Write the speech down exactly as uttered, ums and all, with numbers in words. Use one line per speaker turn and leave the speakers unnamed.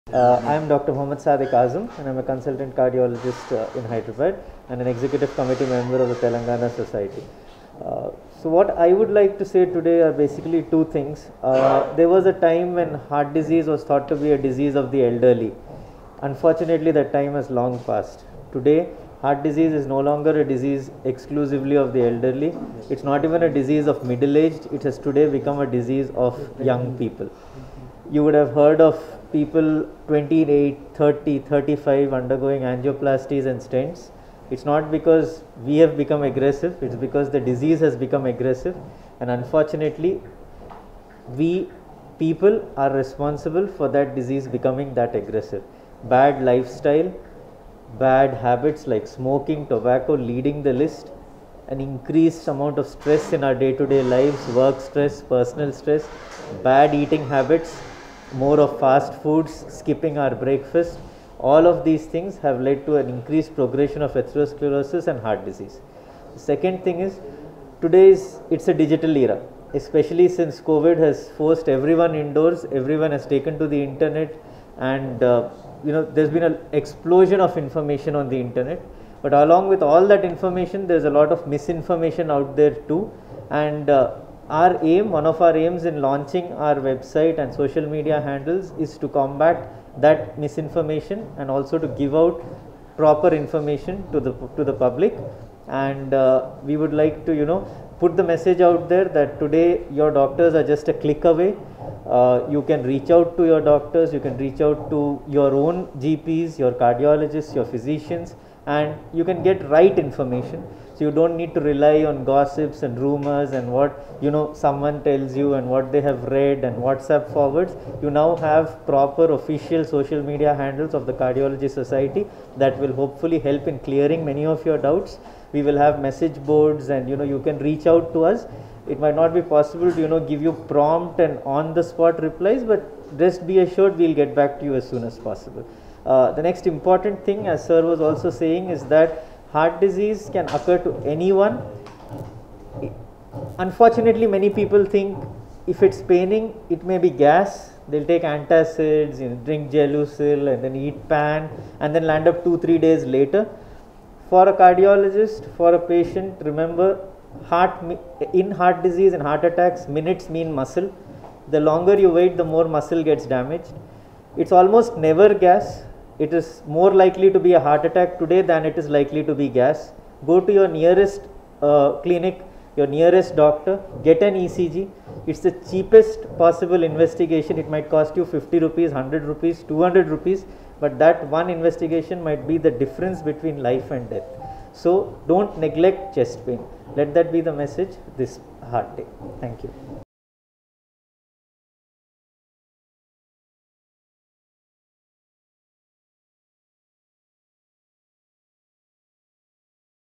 Uh, I am Doctor Mohammad Sadiq Azam, and I am a consultant cardiologist uh, in Hyderabad and an executive committee member of the Telangana Society. Uh, so what I would like to say today are basically two things. Uh, there was a time when heart disease was thought to be a disease of the elderly. Unfortunately, that time has long passed. Today, heart disease is no longer a disease exclusively of the elderly. It's not even a disease of middle-aged. It has today become a disease of young people. You would have heard of people twenty-eight, thirty, thirty-five undergoing angioplasties and stents. It's not because we have become aggressive, it's because the disease has become aggressive, and unfortunately we people are responsible for that disease becoming that aggressive. Bad lifestyle, bad habits like smoking, tobacco leading the list, an increased amount of stress in our day-to-day lives, work stress, personal stress, bad eating habits, more of fast foods, skipping our breakfast, all of these things have led to an increased progression of atherosclerosis and heart disease. The second thing is, today is, it's a digital era, especially since COVID has forced everyone indoors, everyone has taken to the internet, and uh, you know, there's been an explosion of information on the internet. But along with all that information, there's a lot of misinformation out there too, and uh, our aim, one of our aims in launching our website and social media handles is to combat that misinformation and also to give out proper information to the to the public. And uh, we would like to, you know, put the message out there that today your doctors are just a click away. Uh, you can reach out to your doctors, you can reach out to your own G Ps, your cardiologists, your physicians, and you can get right information. So you don't need to rely on gossips and rumors and what, you know, someone tells you and what they have read and WhatsApp forwards. You now have proper official social media handles of the Cardiology Society that will hopefully help in clearing many of your doubts. We will have message boards, and you know, you can reach out to us. It might not be possible to, you know, give you prompt and on the spot replies, but rest be assured we'll get back to you as soon as possible. Uh, the next important thing, as sir was also saying, is that heart disease can occur to anyone. Unfortunately, many people think if it's paining, it may be gas. They'll take antacids, you know, drink Gelusil, and then eat pan, and then land up two, three days later. For a cardiologist, for a patient, remember, heart in heart disease and heart attacks, minutes mean muscle. The longer you wait, the more muscle gets damaged. It's almost never gas. It is more likely to be a heart attack today than it is likely to be gas. Go to your nearest uh, clinic, your nearest doctor, get an E C G. It's the cheapest possible investigation. It might cost you fifty rupees, one hundred rupees, two hundred rupees, but that one investigation might be the difference between life and death. So don't neglect chest pain. Let that be the message this heart day. Thank you.